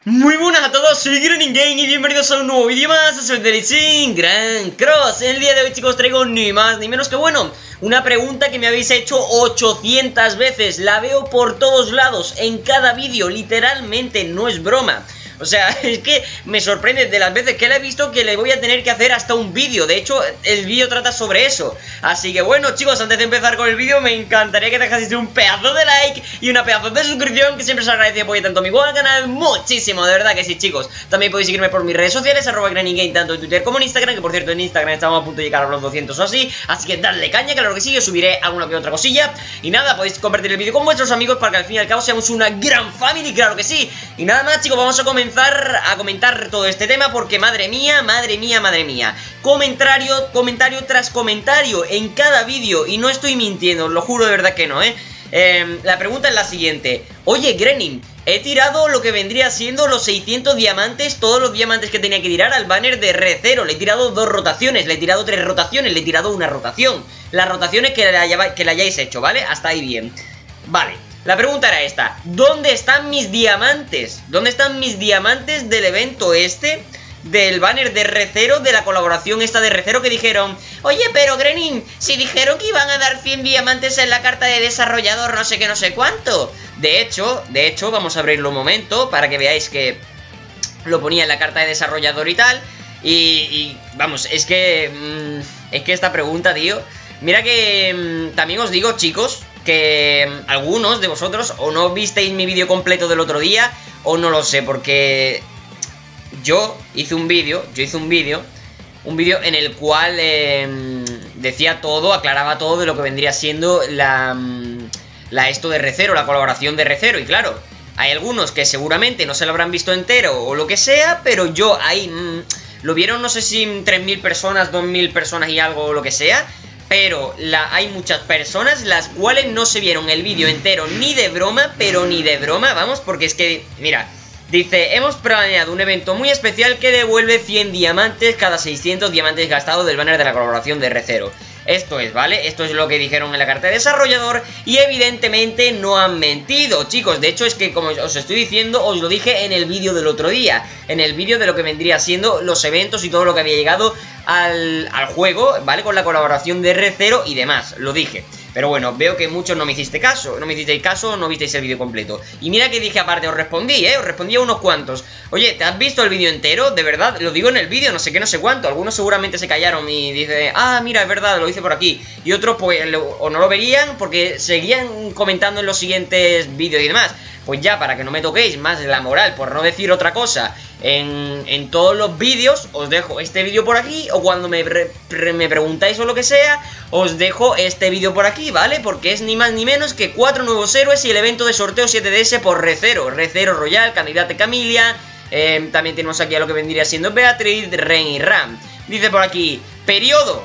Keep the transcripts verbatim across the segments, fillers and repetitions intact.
Muy buenas a todos, soy Granny Game y bienvenidos a un nuevo vídeo más. Soy Delicin Gran Cross. En el día de hoy, chicos, traigo ni más ni menos que, bueno, una pregunta que me habéis hecho ochocientas veces. La veo por todos lados, en cada vídeo, literalmente, no es broma. O sea, es que me sorprende de las veces que la he visto que le voy a tener que hacer hasta un vídeo. De hecho, el vídeo trata sobre eso. Así que bueno, chicos, antes de empezar con el vídeo, me encantaría que dejaseis un pedazo de like y una pedazo de suscripción, que siempre os agradece y apoya tanto a mi buen canal, muchísimo, de verdad que sí, chicos. También podéis seguirme por mis redes sociales, arroba GrannyGame, tanto en Twitter como en Instagram, que por cierto en Instagram estamos a punto de llegar a los doscientos o así. Así que dadle caña, claro que sí, yo subiré alguna que otra cosilla. Y nada, podéis compartir el vídeo con vuestros amigos para que al fin y al cabo seamos una gran family, claro que sí. Y nada más, chicos, vamos a comenzar a comentar todo este tema porque madre mía, madre mía, madre mía. Comentario, comentario tras comentario en cada vídeo, y no estoy mintiendo, os lo juro de verdad que no, ¿eh? Eh, la pregunta es la siguiente. Oye, Grenin, he tirado lo que vendría siendo los seiscientos diamantes, todos los diamantes que tenía que tirar al banner de Re:Zero. Le he tirado dos rotaciones, le he tirado tres rotaciones, le he tirado una rotación. Las rotaciones que la, que la hayáis hecho, ¿vale? Hasta ahí bien. Vale. La pregunta era esta: ¿dónde están mis diamantes? ¿Dónde están mis diamantes del evento este? Del banner de Re:Zero, de la colaboración esta de Re:Zero, que dijeron: oye, pero Grenin, si dijeron que iban a dar cien diamantes en la carta de desarrollador, no sé qué, no sé cuánto. De hecho, de hecho, vamos a abrirlo un momento para que veáis que lo ponía en la carta de desarrollador y tal. Y, y vamos, es que... Mmm, es que esta pregunta, tío... Mira que mmm, también os digo, chicos, que algunos de vosotros o no visteis mi vídeo completo del otro día o no lo sé, porque yo hice un vídeo, yo hice un vídeo, un vídeo en el cual eh, decía todo, aclaraba todo de lo que vendría siendo la, la esto de Re:Zero, la colaboración de Re:Zero. Y claro, hay algunos que seguramente no se lo habrán visto entero o lo que sea, pero yo ahí mmm, lo vieron, no sé si tres mil personas, dos mil personas y algo o lo que sea. Pero la, hay muchas personas las cuales no se vieron el vídeo entero ni de broma, pero ni de broma, vamos, porque es que, mira, dice: hemos planeado un evento muy especial que devuelve cien diamantes cada seiscientos diamantes gastados del banner de la colaboración de Re:Zero. Esto es, ¿vale? Esto es lo que dijeron en la carta de desarrollador y evidentemente no han mentido, chicos. De hecho es que, como os estoy diciendo, os lo dije en el vídeo del otro día, en el vídeo de lo que vendría siendo los eventos y todo lo que había llegado al, al juego, ¿vale? Con la colaboración de Re:Zero y demás, lo dije. Pero bueno, veo que muchos no me hiciste caso, no me hicisteis caso, no visteis el vídeo completo. Y mira que dije aparte, os respondí, ¿eh? Os respondí a unos cuantos. Oye, ¿te has visto el vídeo entero? De verdad, lo digo en el vídeo, no sé qué, no sé cuánto. Algunos seguramente se callaron y dicen: ah, mira, es verdad, lo hice por aquí. Y otros, pues, lo, o no lo verían porque seguían comentando en los siguientes vídeos y demás. Pues ya, para que no me toquéis más la moral, por no decir otra cosa, en, en todos los vídeos os dejo este vídeo por aquí, o cuando me, re, me preguntáis o lo que sea, os dejo este vídeo por aquí, ¿vale? Porque es ni más ni menos que cuatro nuevos héroes y el evento de sorteo siete D S por Re:Zero. Re:Zero Royal, Candidate Camilla, eh, también tenemos aquí a lo que vendría siendo Beatriz, Ren y Ram. Dice por aquí: periodo: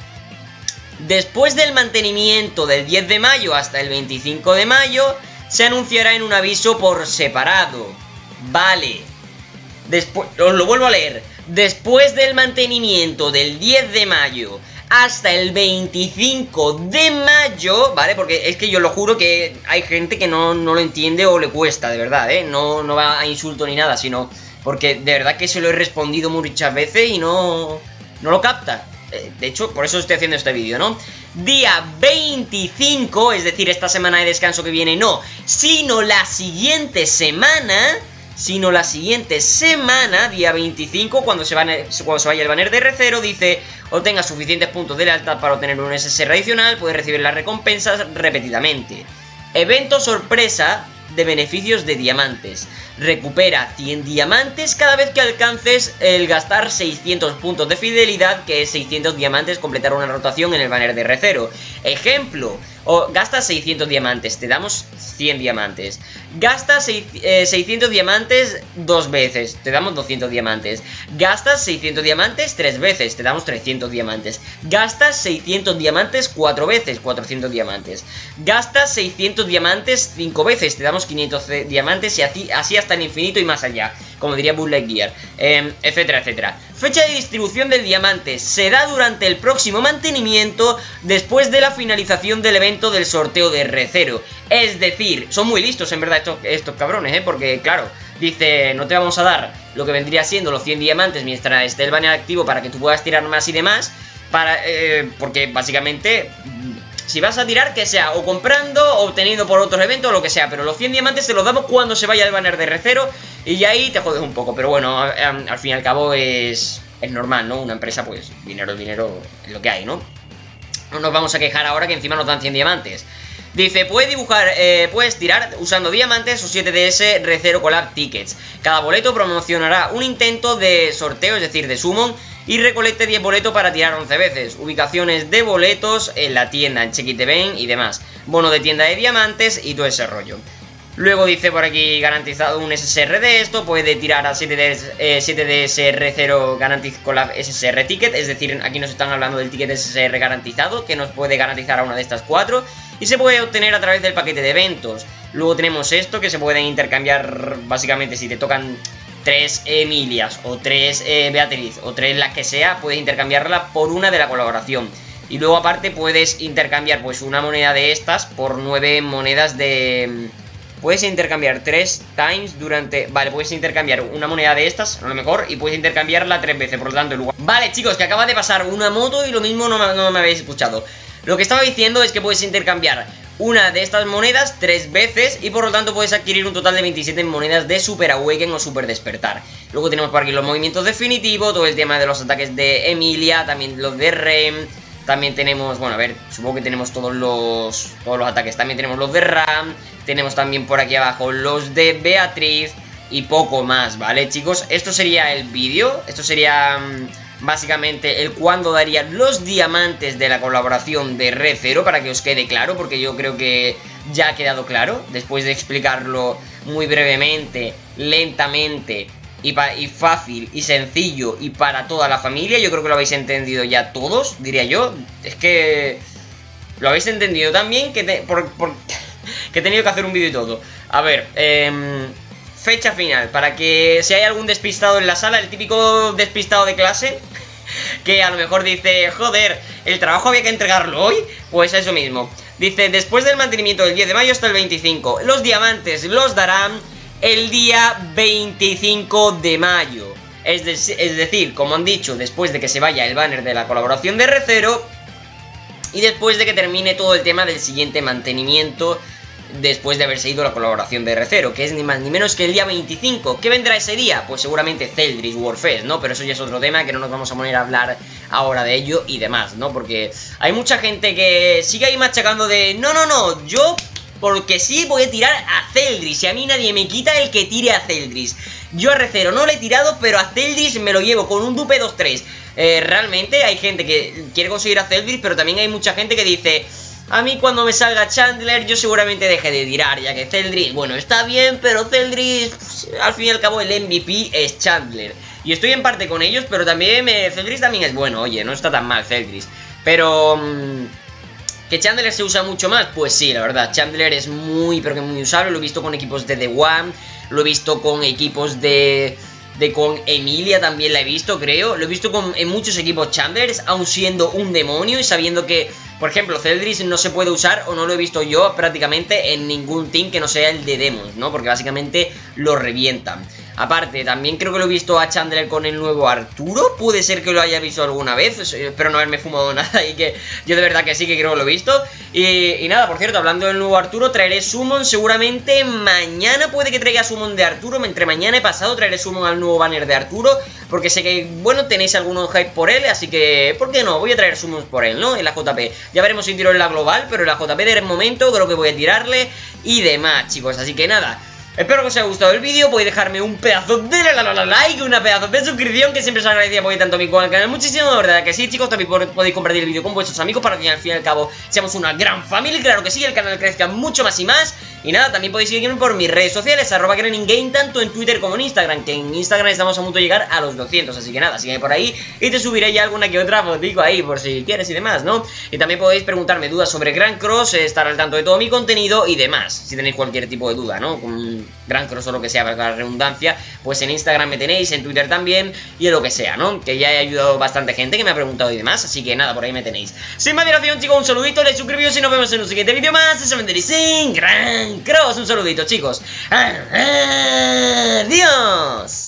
después del mantenimiento del diez de mayo hasta el veinticinco de mayo, se anunciará en un aviso por separado. Vale. Después, os lo vuelvo a leer. Después del mantenimiento del diez de mayo hasta el veinticinco de mayo, ¿vale? Porque es que yo lo juro que hay gente que no, no lo entiende o le cuesta, de verdad, ¿eh? No, no va a insulto ni nada, sino porque de verdad que se lo he respondido muchas veces y no, no lo capta. De hecho, por eso estoy haciendo este vídeo, ¿no? Día veinticinco, es decir, esta semana de descanso que viene, no, sino la siguiente semana, sino la siguiente semana, día veinticinco, cuando se, van, cuando se vaya el banner de Re:Zero, dice: obtenga suficientes puntos de lealtad para obtener un S S R adicional, puede recibir las recompensas repetidamente. Evento sorpresa de beneficios de diamantes. Recupera cien diamantes cada vez que alcances el gastar seiscientos puntos de fidelidad, que es seiscientos diamantes, completar una rotación en el banner de Re:Zero. Ejemplo: o gastas seiscientos diamantes, te damos cien diamantes. Gastas seiscientos diamantes dos veces, te damos doscientos diamantes. Gastas seiscientos diamantes tres veces, te damos trescientos diamantes. Gastas seiscientos diamantes cuatro veces, cuatrocientos diamantes. Gastas seiscientos diamantes cinco veces, te damos quinientos diamantes, y así, así hasta el infinito y más allá, como diría Buzz Lightyear, eh, etcétera, etcétera. Fecha de distribución del diamante: será durante el próximo mantenimiento, después de la finalización del evento del sorteo de Re:Zero. Es decir, son muy listos en verdad estos, estos cabrones, ¿eh? Porque claro, Dice, no te vamos a dar lo que vendría siendo los cien diamantes mientras esté el banner activo para que tú puedas tirar más y demás. Para, eh, porque básicamente, si vas a tirar, que sea o comprando, o obteniendo por otros eventos, o lo que sea. Pero los cien diamantes te los damos cuando se vaya el banner de R cero. Y ahí te jodes un poco. Pero bueno, a, a, al fin y al cabo es, es normal, ¿no? Una empresa, pues, dinero, dinero es lo que hay, ¿no? No nos vamos a quejar ahora que encima nos dan cien diamantes. Dice, puedes dibujar, eh, puedes tirar usando diamantes o siete D S R cero Collab Tickets. Cada boleto promocionará un intento de sorteo, es decir, de summon, y recolecte diez boletos para tirar once veces. Ubicaciones de boletos en la tienda, en Check It Event y demás. Bono de tienda de diamantes y todo ese rollo. Luego dice por aquí, garantizado un S S R de esto, puede tirar a siete D S R cero Guaranteed Collab S S R Ticket, es decir, aquí nos están hablando del ticket S S R garantizado, que nos puede garantizar a una de estas cuatro, y se puede obtener a través del paquete de eventos. Luego tenemos esto, que se pueden intercambiar, básicamente, si te tocan tres Emilias, o tres eh, Beatriz, o tres las que sea, puedes intercambiarla por una de la colaboración. Y luego aparte puedes intercambiar pues una moneda de estas por nueve monedas de... Puedes intercambiar tres times durante... Vale, puedes intercambiar una moneda de estas, a lo mejor, y puedes intercambiarla tres veces, por lo tanto, en lugar... Vale, chicos, que acaba de pasar una moto y lo mismo no me, no me habéis escuchado. Lo que estaba diciendo es que puedes intercambiar una de estas monedas tres veces y por lo tanto puedes adquirir un total de veintisiete monedas de Super Awaken o Super Despertar. Luego tenemos por aquí los movimientos definitivos, todo el tema de los ataques de Emilia, también los de Rem... También tenemos, bueno, a ver, supongo que tenemos todos los todos los ataques. También tenemos los de Ram, tenemos también por aquí abajo los de Beatriz y poco más, ¿vale, chicos? Esto sería el vídeo, esto sería mmm, básicamente el cuándo darían los diamantes de la colaboración de R cero, para que os quede claro, porque yo creo que ya ha quedado claro, después de explicarlo muy brevemente, lentamente... Y, pa y fácil y sencillo y para toda la familia. Yo creo que lo habéis entendido ya todos, diría yo. Es que lo habéis entendido también que, te por, por que he tenido que hacer un vídeo y todo. A ver, eh, fecha final. Para que si hay algún despistado en la sala, el típico despistado de clase, que a lo mejor dice, joder, el trabajo había que entregarlo hoy. Pues eso mismo. Dice, después del mantenimiento del diez de mayo hasta el veinticinco, los diamantes los darán el día veinticinco de mayo. Es, de es decir, como han dicho, después de que se vaya el banner de la colaboración de R cero y después de que termine todo el tema del siguiente mantenimiento después de haberse ido la colaboración de R cero, que es ni más ni menos que el día veinticinco. ¿Qué vendrá ese día? Pues seguramente Zeldris Warfest, ¿no? Pero eso ya es otro tema que no nos vamos a poner a hablar ahora de ello y demás, ¿no? Porque hay mucha gente que sigue ahí machacando de no, no, no, yo... porque sí voy a tirar a Zeldris y a mí nadie me quita el que tire a Zeldris. Yo a R cero no le he tirado, pero a Zeldris me lo llevo con un dupe dos tres. Eh, realmente hay gente que quiere conseguir a Zeldris, pero también hay mucha gente que dice... A mí cuando me salga Chandler yo seguramente deje de tirar, ya que Zeldris, bueno, está bien, pero Zeldris, pues, al fin y al cabo el M V P es Chandler. Y estoy en parte con ellos, pero también eh, Zeldris también es bueno, oye, no está tan mal Zeldris. Pero... Mmm, ¿que Chandler se usa mucho más? Pues sí, la verdad, Chandler es muy, pero que muy usable. Lo he visto con equipos de The One, lo he visto con equipos de... de con Emilia también la he visto, creo. Lo he visto con, en muchos equipos Chandler, aun siendo un demonio y sabiendo que, por ejemplo, Zeldris no se puede usar, o no lo he visto yo prácticamente en ningún team que no sea el de Demons, ¿no? Porque básicamente lo revientan. Aparte, también creo que lo he visto a Chandler con el nuevo Arturo. Puede ser que lo haya visto alguna vez, espero no haberme fumado nada y que yo de verdad que sí que creo que lo he visto. Y, y nada, por cierto, hablando del nuevo Arturo, traeré Summon seguramente mañana. Puede que traiga Summon de Arturo, entre mañana y pasado traeré Summon al nuevo banner de Arturo, porque sé que, bueno, tenéis algunos hype por él, así que, ¿por qué no? Voy a traer Summons por él, ¿no? En la J P. Ya veremos si tiro en la global, pero en la J P de momento creo que voy a tirarle y demás, chicos. Así que nada, espero que os haya gustado el vídeo. Podéis dejarme un pedazo de la, la, la, like, una pedazo de suscripción, que siempre os agradecía porque tanto a mí como al canal. Muchísimo, de verdad que sí, chicos. También podéis compartir el vídeo con vuestros amigos para que al fin y al cabo seamos una gran familia. Claro que sí, el canal crezca mucho más y más. Y nada, también podéis seguirme por mis redes sociales, arroba GreeninGame, tanto en Twitter como en Instagram, que en Instagram estamos a punto de llegar a los doscientos, así que nada, sígueme por ahí y te subiré ya alguna que otra fotico ahí, por si quieres y demás, ¿no? Y también podéis preguntarme dudas sobre Grand Cross, estar al tanto de todo mi contenido y demás, si tenéis cualquier tipo de duda, ¿no? Gran Cross o lo que sea, para la redundancia, pues en Instagram me tenéis, en Twitter también, y en lo que sea, ¿no? Que ya he ayudado bastante gente que me ha preguntado y demás, así que nada, por ahí me tenéis. Sin más dilación, chicos, un saludito, le suscribíos y nos vemos en un siguiente vídeo más. Se venderéis sin Gran Cross. Un saludito, chicos. Adiós.